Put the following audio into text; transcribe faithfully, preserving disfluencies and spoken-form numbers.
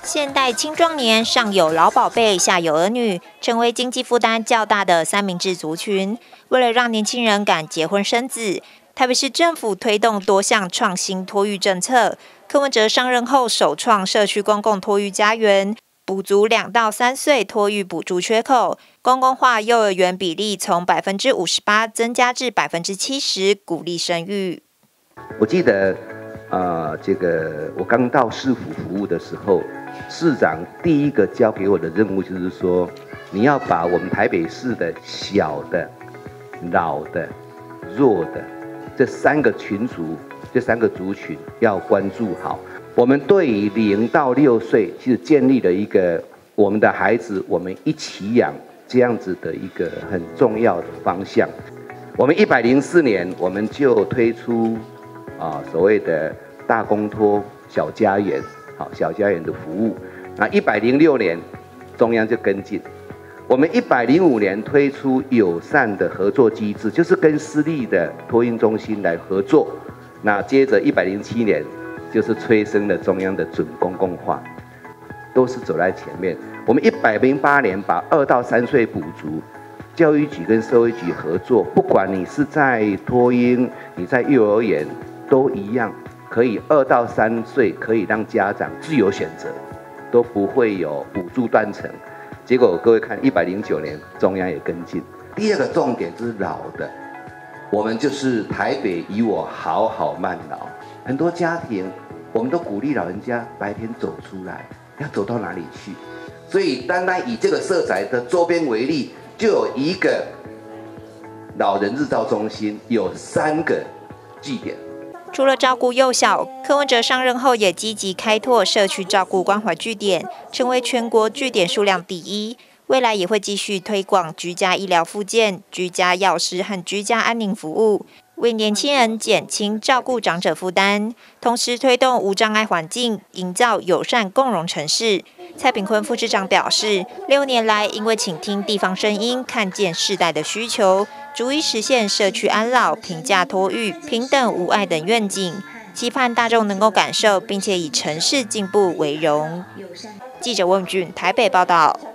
现代青壮年上有老宝贝，下有儿女，成为经济负担较大的三明治族群。为了让年轻人敢结婚生子，台北市政府推动多项创新托育政策。柯文哲上任后首创社区公共托育家园，补足两到三岁托育补助缺口，公共化幼儿园比例从百分之五十八增加至百分之七十，鼓励生育。 我记得，呃，这个我刚到市府服务的时候，市长第一个交给我的任务就是说，你要把我们台北市的小的、老的、弱的这三个群族、这三个族群要关注好。我们对于零到六岁，其实建立了一个我们的孩子我们一起养这样子的一个很重要的方向。我们一百零四年我们就推出啊所谓的大公托小家园，好小家园的服务。那一百零六年中央就跟进，我们一百零五年推出友善的合作机制，就是跟私立的托婴中心来合作。那接着一百零七年。就是催生了中央的准公共化，都是走在前面。我们一百零八年把二到三岁补足，教育局跟社会局合作，不管你是在托婴，你在幼儿园，都一样，可以二到三岁可以让家长自由选择，都不会有补助断层。结果各位看，一百零九年中央也跟进。第二个重点就是老的，我们就是台北以我好好慢老，很多家庭。我们都鼓励老人家白天走出来，要走到哪里去？所以单单以这个社宅的周边为例，就有一个老人日照中心，有三个据点。 除了照顾幼小，柯文哲上任后也积极开拓社区照顾关怀据点，成为全国据点数量第一。未来也会继续推广居家医疗复健、居家药师和居家安宁服务，为年轻人减轻照顾长者负担，同时推动无障碍环境，营造友善共融城市。蔡炳坤副市长表示，六年来因为倾听地方声音，看见世代的需求，逐一实现社区安老、平价托育、平等无碍等愿景，期盼大众能够感受，并且以城市进步为荣。记者温俊台北报道。